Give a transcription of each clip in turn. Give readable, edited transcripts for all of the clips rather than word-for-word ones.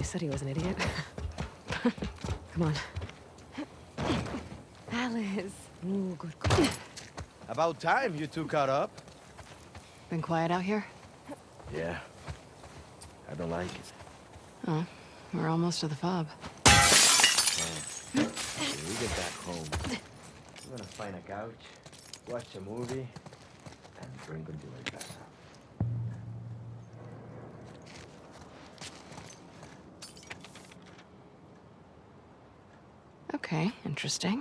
said he was an idiot. Come on. Alice. Ooh, good girl. About time you two caught up. Been quiet out here? Yeah. I don't like it. Oh, we're almost to the fob. When we get back home, we're gonna find a couch, watch a movie, and drink until I pass out. Okay, interesting.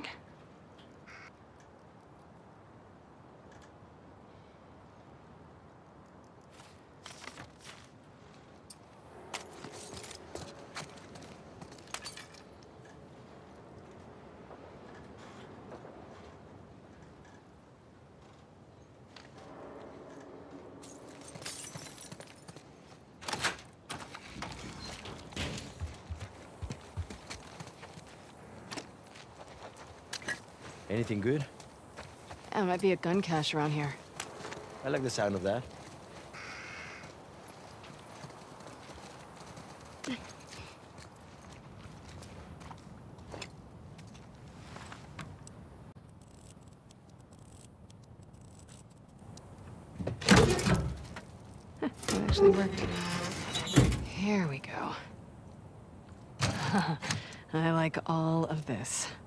Anything good? There might be a gun cache around here. I like the sound of that. It actually worked. Here we go. I like all of this.